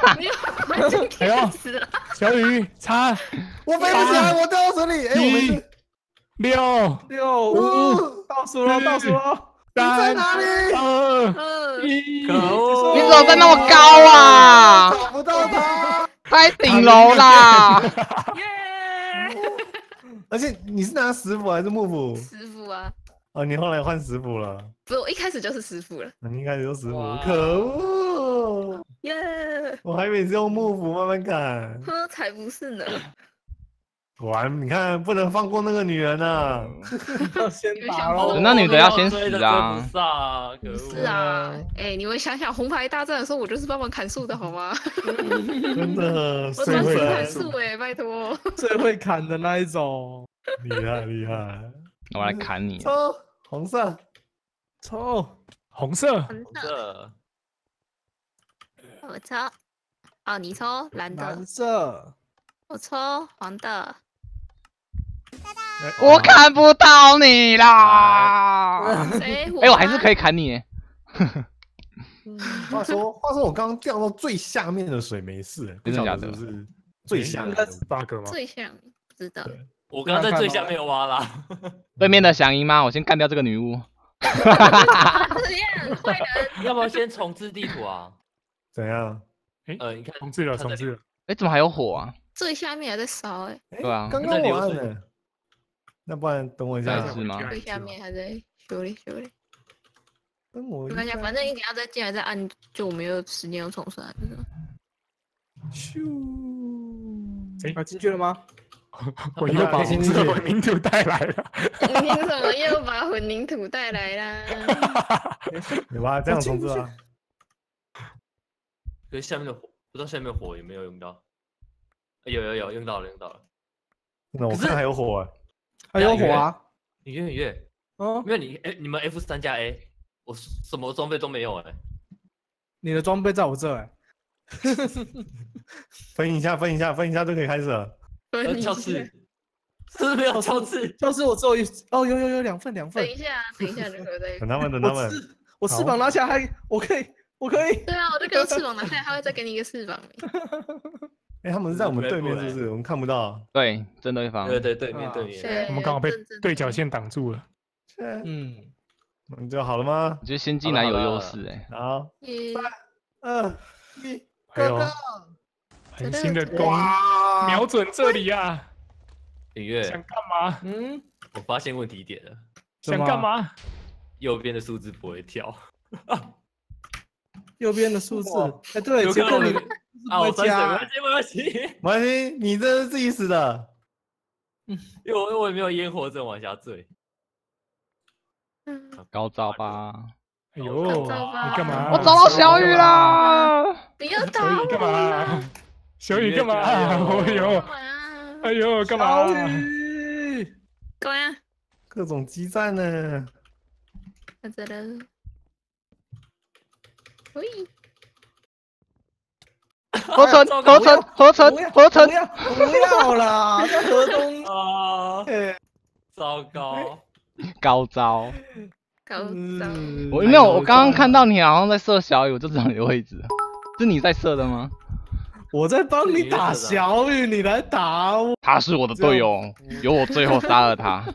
没有，我已经开始了。 小雨擦， 我飞不起来，我掉到水里。哎，我没事。 6、 5， 倒数了，倒数了。 你在哪里？ 2、1， 可恶！ 你怎么在那么高啊？ 找不到他。 在顶楼啦！ 耶！ 而且你是拿石斧还是木斧？ 师傅啊， 哦，你后来换石斧了。 不是我一开始就是师傅了。 你一开始就石斧， 哇可恶！ 耶！ 我还以为你是用木斧慢慢砍。 呵，才不是呢。 果然，你看不能放过那个女人啊！ 要先打喽。 那女的要先死啊！ 追不上，可恶！ 是啊，哎，你们想想红牌大战的时候，我就是帮忙砍树的好吗？ 真的， 我最专属会砍树哎，拜托。 最会砍的那一种。 厉害厉害。 我来砍你。 抽红色， 抽红色， 我抽，哦，你抽蓝的蓝，色。 我抽黄的。 我砍不到你啦！ 谁？ 哎，我还是可以砍你。 话说，我刚刚掉到最下面的水没事，不晓得是不是最下面的 bug 吗？ 最像，不知道。 我刚刚在最下面挖啦。 对面的响应吗？我先干掉这个女巫。 这样，坏人。 要不要先重置地图啊？ 怎样？ 你看， 重置了， 看这里重置了。 哎，怎么还有火啊？ 最下面还在烧哎， 对啊刚刚我按了，那不然等我一下是吗？ 最下面还在修理修理。 等我没关系，反正一定要再进来再按，就我没有时间又重生。 咻！ 哎，进去了吗？ 我又把红色混凝土带来了。 你凭什么又把混凝土带来啦？ 有吧？这样重置啊？ 可是下面的火，不知道下面的火有没有用到？有用到了。 那我看还有火哎， 还有火啊！ 你月， 哦， 没有你们 F3加 A， 我什么装备都没有哎。 你的装备在我这哎。 分一下就可以开始了。 教室是不是没有教室？ 教室我只有哦，有两份。 等一下，就可以。 等他们。 我翅膀拿起来还，我可以。 对啊，我就给我翅膀拿下来，他会再给你一个翅膀。 哎，他们是在我们对面，是不是？我们看不到。 对，正对方。 对，对面。 对， 我们刚好被对角线挡住了。 那就好了吗？ 我觉得先进来有优势哎。 好 ，3、 2、1， 还有很新的弓，瞄准这里啊！ 李月想干嘛？ 我发现问题点了。 想干嘛？ 右边的数字不会跳。 右边的数字，哎，对，结果你我加， 没关系， 没关系，你这是自己死的。 因为我也没有烟火阵往下坠。 高招吧！ 哎呦，你干嘛？ 我找到小雨啦！ 不要打小雨干嘛？小雨干嘛？哎呦，干嘛？ 干嘛？ 各种激战呢。 在这了。喂。 合成！ 不要啦！这河东啊，糟糕， 高招！ 我没有，我刚刚看到你好像在射小雨，我就知道你的位置。是你在射的吗？ 我在帮你打小雨，你来打我。 他是我的队友，由我最后杀了他。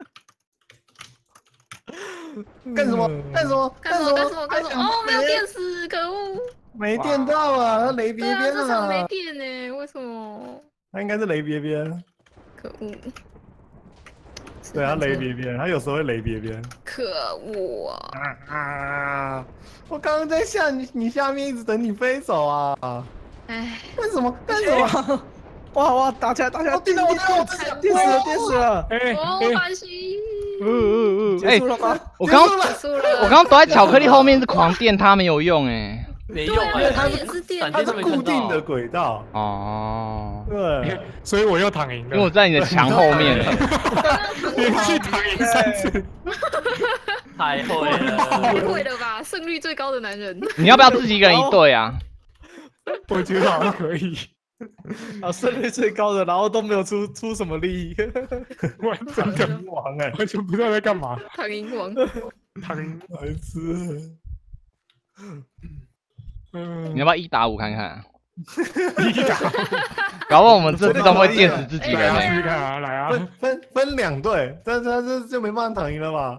干什么？ 哦，没有电死，可恶！ 没电到啊，他雷别边这场没了。 电呢，为什么？ 他应该是雷别边。 可恶！ 对，他雷别边，他有时候会雷别边。 可恶啊！我刚刚在你下面一直等你飞走啊！ 哎， 为什么？干什么？ 哇，打起来！电死了！ 我欢喜。 结束了吗？ 我刚刚躲在巧克力后面是狂电他没有用哎。 没用啊， 它也是电， 它是固定的轨道哦。 对， 所以我又躺赢了。 因为我在你的墙后面。 连续躺赢3次。 太会了， 太会了吧！胜率最高的男人。 你要不要自己一个人一队啊？ 我觉得好像可以。 胜率最高的，然后都没有出什么利益。 完全王哎， 完全不知道在干嘛。 躺赢王， 躺赢白痴。 你要不要1打5看看？ 一打， 搞不好我们这次都会电死自己来啊，试的呢。 试看啊，来啊！ 分两队，这就没办法躺赢了吧？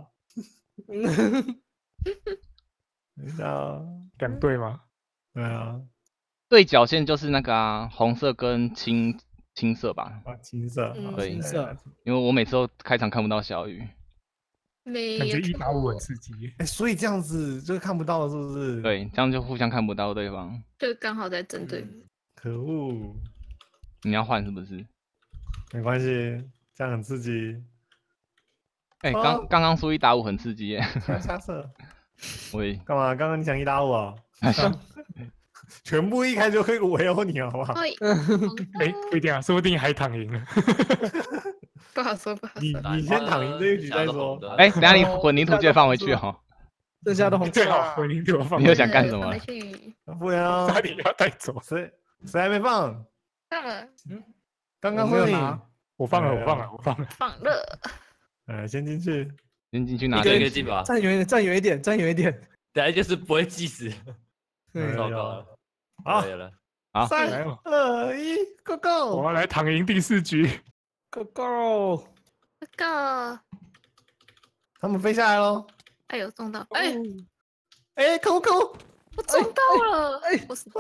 等一下啊， 2队吗？ 对啊， 对角线就是那个啊，红色跟青色吧， 啊，青色， 嗯好对青色， 因为我每次都开场看不到小雨。 没感觉1打5 错很刺激。 哎，所以这样子就看不到了，是不是？， 对，这样就互相看不到对方。 就刚好在针对。 可恶， 你要换是不是？ 没关系，这样很刺激。 哎、 哦刚刚输1打5很刺激耶。 下色喂， 干嘛？刚刚你想1打5啊？全部一开就可以围殴你，好不好？ 哎， 哎，不一定啊，说不定还躺赢了。 不好说，不好你说。 你先躺赢这一局再说。 哎、等一下你混凝土记得放回去哦。 剩下的红最好色啊， 回零给我放你。又想干什么放回去不然啊差点要带走。 谁还没放？ 放了， 我刚刚是你。 没有拿我放了，我放了，我放了。 放了。 先进去。 先进去拿一个一这个进吧， 站远一点，站远一点，站远一点。 等下就是不会计时， 对糟糕了， 好可以了， 好， 3、 来哦 2、1，Go 我 Go！ 要来躺赢第4局。 Go Go！ 这个， 他们飞下来喽！ 哎呦，中到，哎， 哎，扣！ 我中到了， 哎我是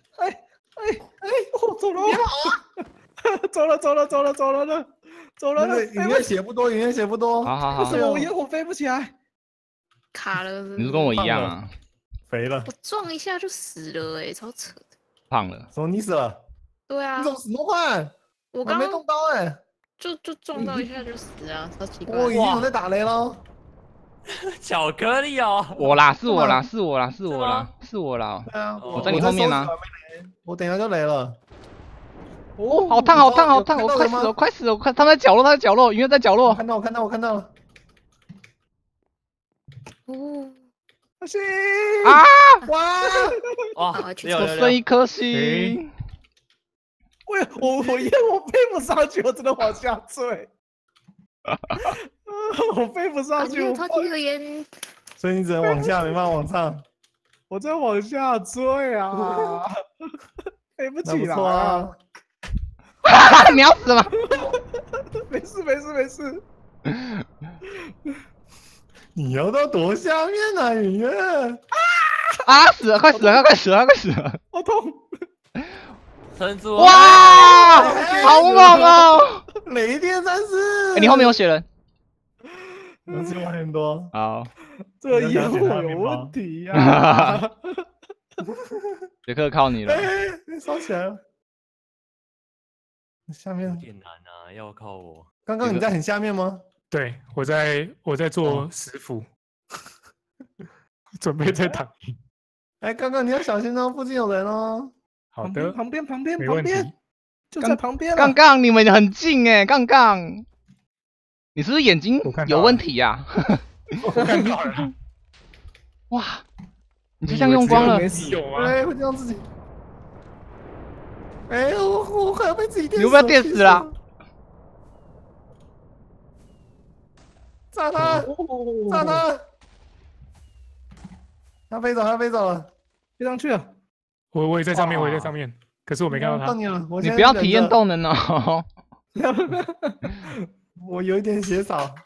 哦，走了，走了，走了，走了，走了了，走了了。 那个营业血不多，营业血不多。 好好好为什，么我烟火飞不起来？ 卡了， 你是跟我一样啊， 肥了， 我撞一下就死了，哎，超扯的。 胖了。 怎么你死了？ 对啊你，怎么死那么快？我还我刚刚没动刀哎！ 就撞到一下就死啊，超奇怪。 我已经有在打雷喽。 巧克力哦， 我啦，是我啦， 干嘛是我啦，是我啦吗， 是我啦。 对啊， 我在你后面呢收拾完没雷，我等一下就雷了。 哦， 好烫，好烫，好烫！ 有看到人吗我快死了，快死了！我看他们在角落，他在角落，音乐在角我落。 看到了。 哦， 不行啊！ 哇！ 哇好，去我六六六， 剩一颗星。 我烟火飞不上去，我只能往下坠。我飞不上去，我超级留言， 所以你只能往下，没办法往上。 我在往下坠啊，飞不那起来不错啊。 你要死吗？ 没事没事没事， 你要到多下面啊，雨月？ 啊！死了，快死了，快死了，快死了！ 好痛！ 撑住！ 哇，好猛哦！ 雷电战士。 哎，你后面有血人。 7点多。 好， 这个烟火有问题呀！ 杰克靠你了。 哎，烧起来了。下有面， 点难啊，要靠我。 刚刚你在很下面吗？ 对，我在做师傅，准备再躺赢。 哎，刚刚你要小心哦，附近有人哦。 好的， 旁边没问题。 就在旁边了。 杠杠，你们很近哎，杠杠，你是不是眼睛有问题呀？ 我看到了， 哇，你就这样用光了没，死有吗？ 哎，会这样自己。哎，我快要被自己电死了。 你会不会电死啦？ 炸他！ 哦炸他！他飞走了。 飞上去了。 我也在上面，我也在上面，可是我没看到他。 到你了，我你现在不要体验忍着， 动能哦。 我有一点血少。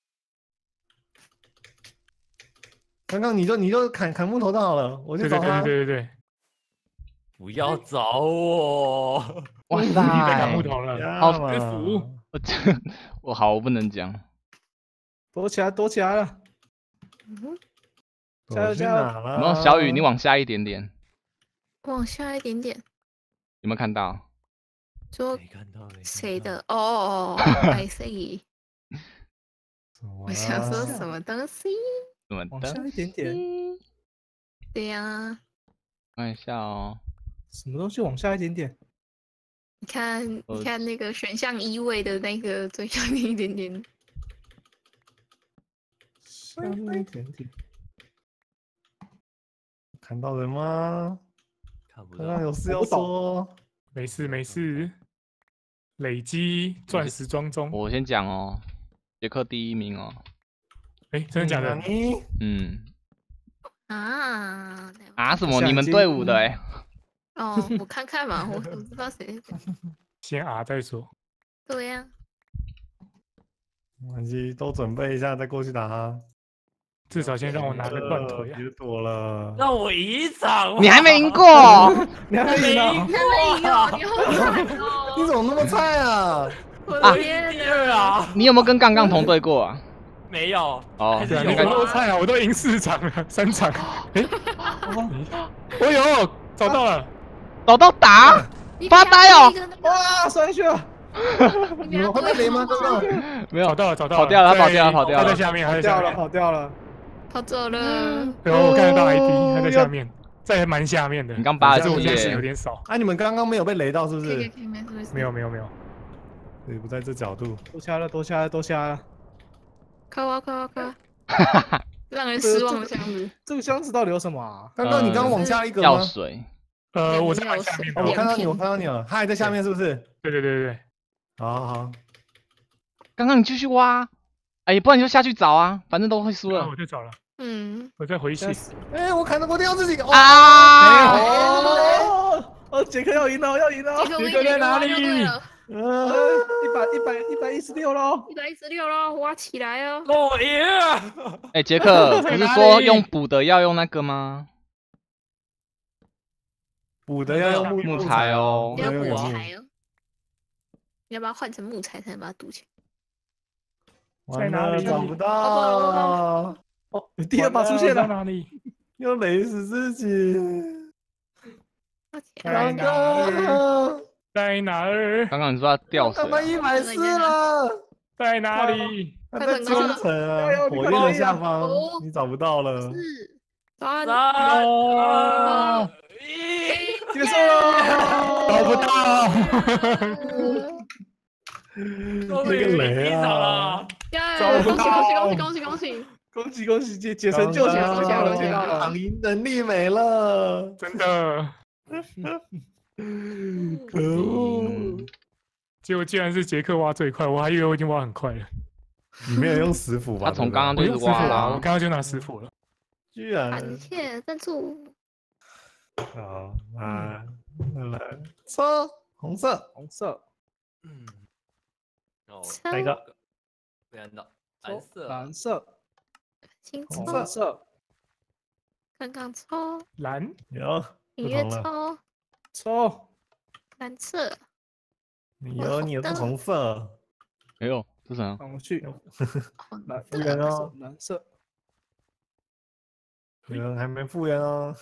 刚刚你就砍木头就好了，我去对对找他。 对对对对， 不要找我！ 哇你在砍木塞， 头了。 好嘛师傅我这我好，我不能讲。 躲起来，躲起来了。加油我去加油哪了？ 然后小雨，你往下一点点， 往下一点点。 有没有看到？ 说没看到，没看到谁？的？哦，I see。我想说什么东西？ 怎么往下的？ 一点点， 对呀， 看一下哦。 什么东西往下一点点？ 你看，你看那个选项1位的那个最下面一点点。 下面一点点。 看到人吗？ 看不到。 刚刚有事要说。 没事没事，累积钻石装中。 我先讲哦，杰克第1名哦。 哎，真的假的？ 你嗯啊啊什么？你们队伍的哎？ 哦，我看看嘛，我不知道谁。 先 R 再说。 对呀， 没关系，都准备一下再过去打他。 至少先让我拿个断腿啊！ 别躲了。 让我赢一场， 你还没赢过， 你还没赢啊？ 还没有，你好惨哦！ 你怎么那么菜啊？ 我的天第二啊， 你有没有跟杠杠同队过啊？ 没有。 哦还，是对啊， 有你怎么那么啊菜啊？我都赢4场了，3场。哎，我有找到了， 找到打，发呆哦！ 哇，摔去了！ 你们会被雷吗？刚刚没有找到了，找到跑掉了，他跑在掉了，跑掉了。 他在下面，他在掉了， 下面。 跑掉了。 跑走了。 对，我看得到 ID，他在下面，在蛮下面的。 你刚可是我 87 现在是有耶， 点少。 啊，你们刚刚没有被雷到是不是？ 可以可以，没事没事。 没有没有没有， 对，不在这角度。 都下了，都下了，都下了。 快挖快挖快挖！让人失望的箱子。 这个箱子到底有什么啊？ 刚刚你刚刚往下一个吗？ 药水。 我在蛮下面的。 哦，我看到你， 两片我看到你了，他还在下面是不是？ 对对对对对， 好好好， 刚刚你继续挖，哎，不然你就下去找啊，反正都会输了我在找了， 嗯， 我在回血。 哎，我砍得过掉自己。哦啊！ 哦，杰克要赢了，要赢了！ 杰克杰克在哪里 116喽 ！116喽，挖起来哦！ 我赢了。 哎，杰克，不是说用补的要用那个吗？ 补的要用木材哦要补要用木材哦，你要把它换成木材才能把它堵起来。 完了，找不到。 哦，第二把出现了， 在哪里？ 又雷死自己。 挖起来。 在哪儿？在哪儿？ 刚刚你说要掉水他妈啊， 140了， 在哪里？ 他在中层啊，火焰的下方，你找不到了。 是3、 哦， 2、1， 结束了。 找不到。 终于赢一场了。 耶！恭喜恭喜恭喜恭喜恭喜！ 恭喜恭喜，解成就起来， 恭喜恭喜恭喜躺赢能力没了， 真的， 可恶！ 结果竟然是杰克挖最快，我还以为我已经挖很快了。 你没有用石斧吧？ 他从刚刚我就一直挖用石斧了，我啊刚。刚就拿石斧了。 居然感谢赞助。 好啊，来抽红色， 红色、 嗯，哦， 哪一个？ 没看到蓝色， 蓝色、 青红抽， 蓝色、 刚刚抽， 蓝， 有音乐不同了， 抽， 抽蓝色， 你有是红色， 哎呦，这是什么？ 放回去， 黄蓝复原哦， 蓝色， 有人还没复原哦。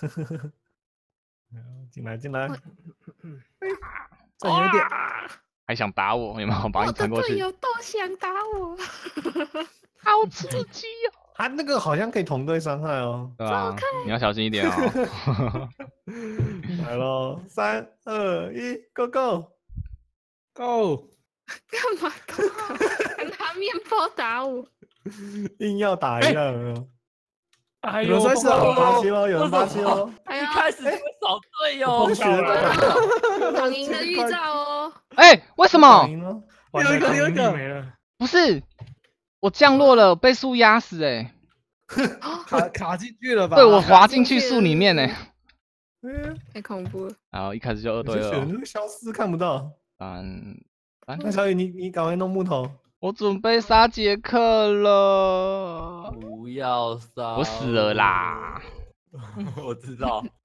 进来进来， 再远一点， 还想打我？有没有把我的你传过去？ 队友都想打我。 好刺激哦！ 他那个好像可以同队伤害哦。 对吧？你要小心一点哦。 来喽，3、2、1，Go Go！ Go！ 干嘛？拿面包打我？ 硬要打一下，有没有？ 哎呦， 有人摔死了有人87喽，有人87喽。 哎呀， 一开始就会少队友不。学的， 躺赢的预兆哦。 哎，为什么？ 赢了。 完了有一个能力没了。 不是，我降落了，被树压死哎。 卡进去了吧？ 对，我滑进去树里面呢。 太恐怖了。 然后一开始就2对2。 这选消失看不到。 3， 那小雨，你赶快弄木头。 我准备杀杰克了。 不要杀！ 我死了啦！ 我知道。